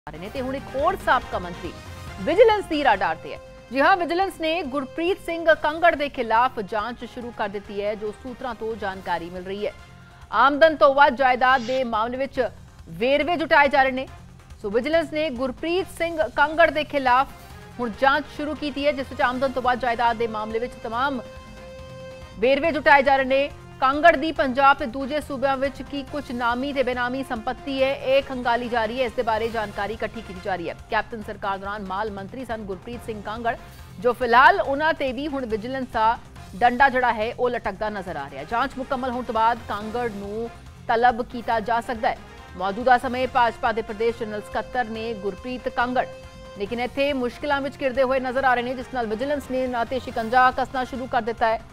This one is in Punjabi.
ਨੇ ਤੇ ਹੁਣ ਇੱਕ ਹੋਰ ਸਾਬਕਾ ਮੰਤਰੀ ਵਿਜੀਲੈਂਸ ਦੀ ਰਾਡਾਰ ਤੇ ਹੈ। ਜੀ ਹਾਂ, ਵਿਜੀਲੈਂਸ ਨੇ ਗੁਰਪ੍ਰੀਤ ਸਿੰਘ ਕੰਗੜ ਦੇ ਖਿਲਾਫ ਜਾਂਚ ਸ਼ੁਰੂ ਕਰ ਦਿੱਤੀ ਹੈ। ਜੋ ਸੂਤਰਾਂ ਤੋਂ ਜਾਣਕਾਰੀ ਮਿਲ ਰਹੀ ਹੈ, ਆਮਦਨ ਤੋਂ ਵੱਧ ਜਾਇਦਾਦ ਦੇ ਮਾਮਲੇ ਵਿੱਚ ਵੇਰਵੇ ਜੁਟਾਏ ਜਾ ਰਹੇ ਨੇ। ਸੋ ਵਿਜੀਲੈਂਸ ਨੇ ਗੁਰਪ੍ਰੀਤ ਸਿੰਘ ਕੰਗੜ ਦੇ ਖਿਲਾਫ ਹੁਣ ਜਾਂਚ ਸ਼ੁਰੂ ਕੀਤੀ ਹੈ, ਜਿਸ ਵਿੱਚ ਆਮਦਨ ਤੋਂ ਵੱਧ ਜਾਇਦਾਦ ਦੇ ਮਾਮਲੇ ਵਿੱਚ तमाम ਵੇਰਵੇ ਜੁਟਾਏ ਜਾ ਰਹੇ ਨੇ। ਕਾਂਗੜ ਦੀ ਪੰਜਾਬ ਤੇ ਦੂਜੇ ਸੂਬਿਆਂ ਵਿੱਚ ਕੀ ਕੁਝ ਨਾਮੀ ਤੇ ਬੇਨਾਮੀ ਸੰਪत्ति ਹੈ, ਇਹ ਖੰਗਾਲੀ ਜਾ ਰਹੀ ਹੈ। ਇਸ ਦੇ ਬਾਰੇ ਜਾਣਕਾਰੀ ਇਕੱਠੀ ਕੀਤੀ ਜਾ ਰਹੀ ਹੈ। ਕੈਪਟਨ ਸਰਕਾਰ ਦੌਰਾਨ ਮਾਲ ਮੰਤਰੀ ਸਨ ਗੁਰਪ੍ਰੀਤ ਸਿੰਘ ਕਾਂਗੜ, ਜੋ ਫਿਲਹਾਲ ਉਹਨਾਂ ਤੇ ਵੀ ਹੁਣ ਵਿਜੀਲੈਂਸ ਦਾ ਡੰਡਾ ਜਿਹੜਾ ਹੈ ਉਹ ਲਟਕਦਾ ਨਜ਼ਰ ਆ ਰਿਹਾ ਹੈ। ਜਾਂਚ ਮੁਕੰਮਲ ਹੋਣ ਤੋਂ ਬਾਅਦ ਕਾਂਗੜ ਨੂੰ ਤਲਬ ਕੀਤਾ ਜਾ ਸਕਦਾ ਹੈ। ਮੌਜੂਦਾ ਸਮੇਂ ਭਾਜਪਾ ਦੇ ਪ੍ਰਦੇਸ਼ ਜਨਰਲ ਸਕੱਤਰ ਨੇ ਗੁਰਪ੍ਰੀਤ ਕਾਂਗੜ, ਲੇਕਿਨ ਇੱਥੇ ਮੁਸ਼ਕਿਲਾਂ ਵਿੱਚ ਘਿਰਦੇ ਹੋਏ ਨਜ਼ਰ ਆ ਰਹੇ ਨੇ, ਜਿਸ ਨਾਲ ਵਿਜੀਲੈਂਸ ਨੇ ਨਾ ਤੇ ਸ਼ਿਕੰਜਾ ਕੱਸਣਾ ਸ਼ੁਰੂ ਕਰ ਦਿੱਤਾ ਹੈ